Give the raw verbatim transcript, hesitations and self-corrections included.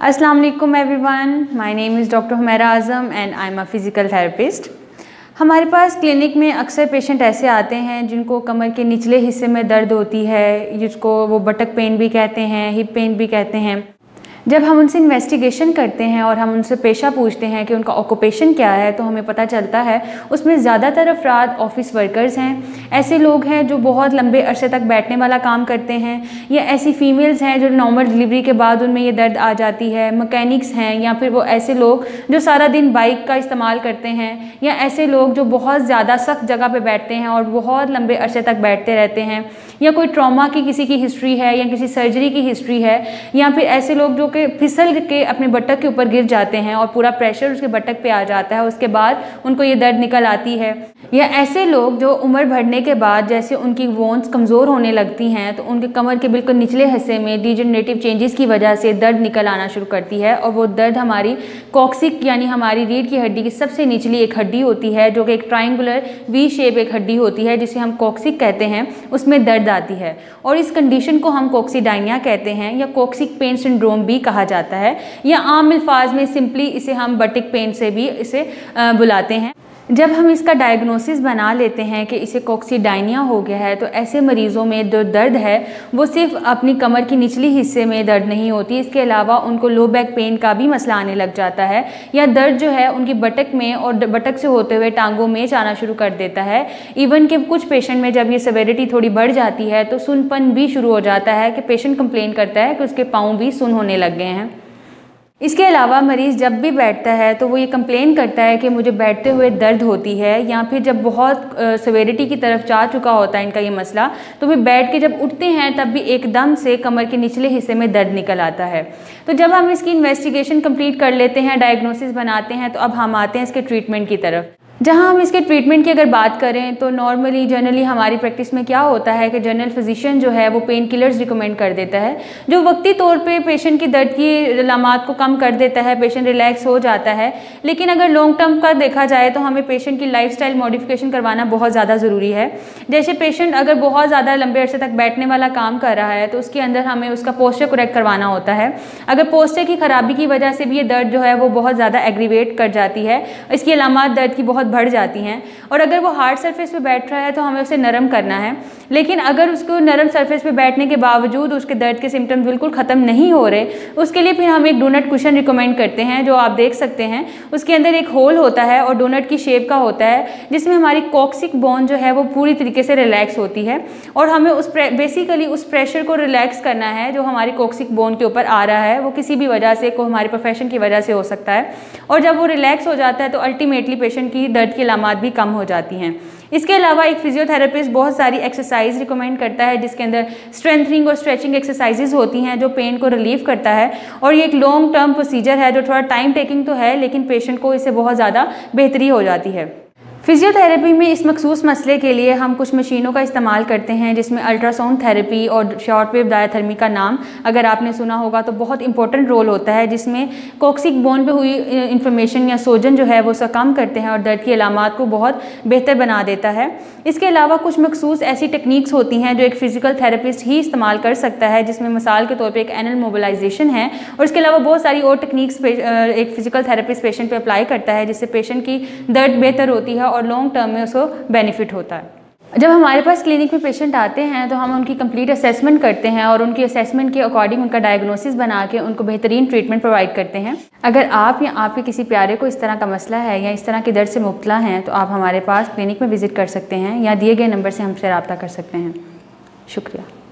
अस्सलाम वालेकुम everyone, my name is doctor Humaira Azam and I am a physical therapist. हमारे पास क्लिनिक में अक्सर पेशेंट ऐसे आते हैं जिनको कमर के निचले हिस्से में दर्द होती है, जिसको वो बटक पेन भी कहते हैं, हिप पेन भी कहते हैं। जब हम उनसे इन्वेस्टिगेशन करते हैं और हम उनसे पेशा पूछते हैं कि उनका ऑक्यूपेशन क्या है, तो हमें पता चलता है उसमें ज़्यादातर अफराद ऑफिस वर्कर्स हैं। ऐसे लोग हैं जो बहुत लंबे अरसे तक बैठने वाला काम करते हैं, या ऐसी फीमेल्स हैं जो नॉर्मल डिलीवरी के बाद उनमें ये दर्द आ जाती है, मैकेनिक्स हैं, या फिर वो ऐसे लोग जो सारा दिन बाइक का इस्तेमाल करते हैं, या ऐसे लोग जो बहुत ज़्यादा सख्त जगह पर बैठते हैं और बहुत लंबे अरसे तक बैठते रहते हैं, या कोई ट्रॉमा की किसी की हिस्ट्री है या किसी सर्जरी की हिस्ट्री है, या फिर ऐसे लोग जो कि फिसल के अपने बटक के ऊपर गिर जाते हैं और पूरा प्रेशर उसके बटक पे आ जाता है, उसके बाद उनको ये दर्द निकल आती है। या ऐसे लोग जो उम्र बढ़ने के बाद जैसे उनकी बोन्स कमज़ोर होने लगती हैं तो उनके कमर के बिल्कुल निचले हिस्से में डिजेनरेटिव चेंजेस की वजह से दर्द निकल आना शुरू करती है, और वो दर्द हमारी कॉक्सिक यानी हमारी रीढ़ की हड्डी की सबसे निचली एक हड्डी होती है, जो कि एक ट्राइंगुलर वी शेप एक हड्डी होती है जिसे हम कॉक्सिक कहते हैं, उसमें दर्द आती है। और इस कंडीशन को हम कॉक्सीडायनिया कहते हैं, या कॉक्सिक पेन सिंड्रोम भी कहा जाता है, या आम अल्फाज में सिंपली इसे हम बटिक पेन से भी इसे बुलाते हैं। जब हम इसका डायग्नोसिस बना लेते हैं कि इसे कॉक्सीडायनिया हो गया है, तो ऐसे मरीज़ों में जो दर्द है वो सिर्फ अपनी कमर की निचली हिस्से में दर्द नहीं होती, इसके अलावा उनको लो बैक पेन का भी मसला आने लग जाता है, या दर्द जो है उनकी बटक में और बटक से होते हुए टांगों में आना शुरू कर देता है। इवन कि कुछ पेशेंट में जब ये सेवेरिटी थोड़ी बढ़ जाती है तो सुनपन भी शुरू हो जाता है, कि पेशेंट कंप्लेन करता है कि उसके पाँव भी सुन होने लग गए हैं। इसके अलावा मरीज़ जब भी बैठता है तो वो ये कंप्लेन करता है कि मुझे बैठते हुए दर्द होती है, या फिर जब बहुत सेवेरिटी की तरफ जा चुका होता है इनका ये मसला, तो फिर बैठ के जब उठते हैं तब भी एकदम से कमर के निचले हिस्से में दर्द निकल आता है। तो जब हम इसकी इन्वेस्टिगेशन कंप्लीट कर लेते हैं, डायग्नोसिस बनाते हैं, तो अब हम आते हैं इसके ट्रीटमेंट की तरफ। जहां हम इसके ट्रीटमेंट की अगर बात करें तो नॉर्मली जनरली हमारी प्रैक्टिस में क्या होता है कि जनरल फिजिशियन जो है वो पेन किलर्स रिकमेंड कर देता है, जो वक्ती तौर पे पेशेंट की दर्द की अलामात को कम कर देता है, पेशेंट रिलैक्स हो जाता है। लेकिन अगर लॉन्ग टर्म का देखा जाए तो हमें पेशेंट की लाइफस्टाइल मॉडिफिकेशन करवाना बहुत ज़्यादा ज़रूरी है। जैसे पेशेंट अगर बहुत ज़्यादा लंबे अरसे तक बैठने वाला काम कर रहा है तो उसके अंदर हमें उसका पोस्चर करेक्ट करवाना होता है। अगर पोस्चर की खराबी की वजह से भी ये दर्द जो है वो बहुत ज़्यादा एग्रीवेट कर जाती है, इसकी अलामात दर्द की बहुत बढ़ जाती हैं। और अगर वो हार्ड सरफेस पे बैठ रहा है तो हमें उसे नरम करना है, लेकिन अगर उसको नरम सरफेस पे बैठने के बावजूद उसके दर्द के सिम्टम्स बिल्कुल ख़त्म नहीं हो रहे, उसके लिए फिर हम एक डोनट कुशन रिकमेंड करते हैं, जो आप देख सकते हैं। उसके अंदर एक होल होता है और डोनट की शेप का होता है, जिसमें हमारी कॉक्सिक बोन जो है वो पूरी तरीके से रिलैक्स होती है, और हमें उस बेसिकली उस प्रेशर को रिलैक्स करना है जो हमारी कॉक्सिक बोन के ऊपर आ रहा है। वो किसी भी वजह से, को हमारी प्रोफेशन की वजह से हो सकता है, और जब वो रिलैक्स हो जाता है तो अल्टीमेटली पेशेंट की दर्द की अलामात भी कम हो जाती हैं। इसके अलावा एक फिजियोथेरेपिस्ट बहुत सारी एक्सरसाइज रिकमेंड करता है, जिसके अंदर स्ट्रेंथनिंग और स्ट्रेचिंग एक्सरसाइजेज होती हैं जो पेन को रिलीव करता है, और ये एक लॉन्ग टर्म प्रोसीजर है जो थोड़ा टाइम टेकिंग तो है, लेकिन पेशेंट को इससे बहुत ज़्यादा बेहतरी हो जाती है। फिजियोथेरेपी में इस मखसूस मसले के लिए हम कुछ मशीनों का इस्तेमाल करते हैं, जिसमें अल्ट्रासाउंड थेरेपी और शॉर्ट वेव डायथर्मी का नाम अगर आपने सुना होगा तो बहुत इंपॉर्टेंट रोल होता है, जिसमें कॉक्सिक बोन पे हुई इन्फॉर्मेशन या सोजन जो है वो उसका कम करते हैं और दर्द की अलामात को बहुत बेहतर बना देता है। इसके अलावा कुछ मखसूस ऐसी टेक्निक्स होती हैं जो एक फ़िज़िकल थेरेपिस्ट ही इस्तेमाल कर सकता है, जिसमें मिसाल के तौर पर एक एनल मोबिलाइजेशन है, और इसके अलावा बहुत सारी और टेक्निक्स एक फ़िज़िकल थेरेपिस्ट पेशेंट पर अप्लाई करता है, जिससे पेशेंट की दर्द बेहतर होती है और लॉन्ग टर्म में उसको बेनिफिट होता है। जब हमारे पास क्लिनिक में पेशेंट आते हैं तो हम उनकी कंप्लीट असेसमेंट करते हैं, और उनकी असेसमेंट के अकॉर्डिंग उनका डायग्नोसिस बना के उनको बेहतरीन ट्रीटमेंट प्रोवाइड करते हैं। अगर आप या आपके किसी प्यारे को इस तरह का मसला है या इस तरह के दर्द से मुब्तला हैं तो आप हमारे पास क्लिनिक में विज़िट कर सकते हैं, या दिए गए नंबर से हमसे रब्ता कर सकते हैं। शुक्रिया।